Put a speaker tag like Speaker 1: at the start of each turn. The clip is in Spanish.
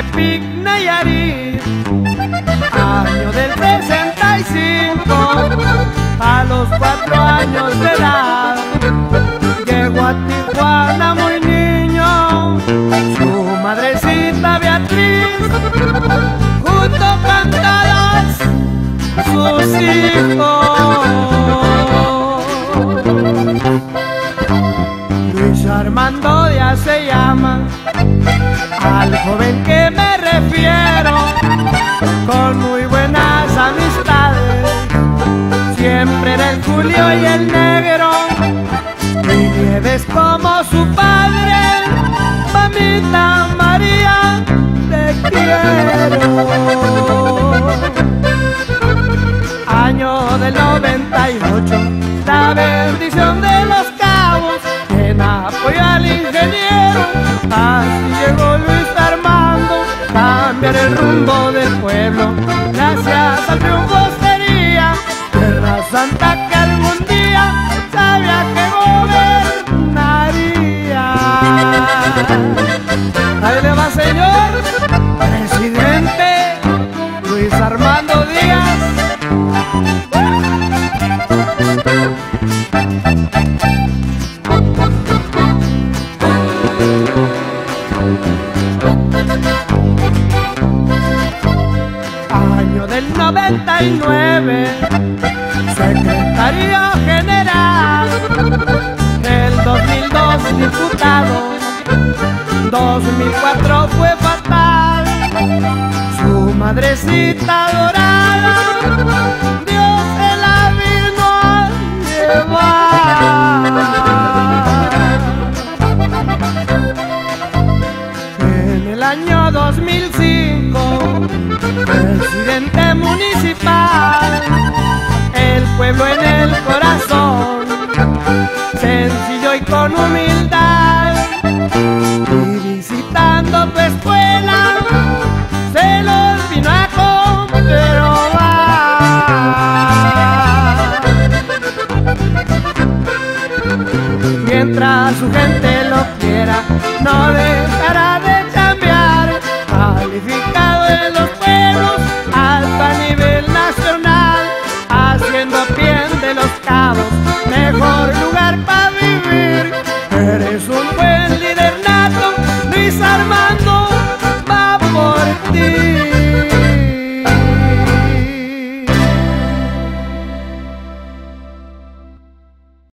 Speaker 1: Tepic, Nayarit, año del 65. A los 4 años de edad llegó a Tijuana muy niño. Su madrecita Beatriz junto cantadas sus hijos. Luis Armando Díaz se llama al joven que me refiero, con muy buenas amistades. Siempre era el Julio y el Negro, y Nieves como su padre. Mamita María, te quiero. Año del 98, la bendición de Los Cabos, en apoyo al ingeniero. Así llegó Luis Armando, cambiar el rumbo del pueblo, gracias al triunfo sería Tierra Santa que algún día sabía que gobernaría. Ahí le va, señor presidente Luis Armando Díaz. Año del 99, secretario general. El 2002 diputado, 2004 fue fatal. Su madrecita adorada, Dios se la vino a llevar. En el año 2005, presidente municipal, el pueblo en el corazón, sencillo y con humildad. Y visitando tu escuela, se los vino a comprobar. Mientras su gente lo quiera, no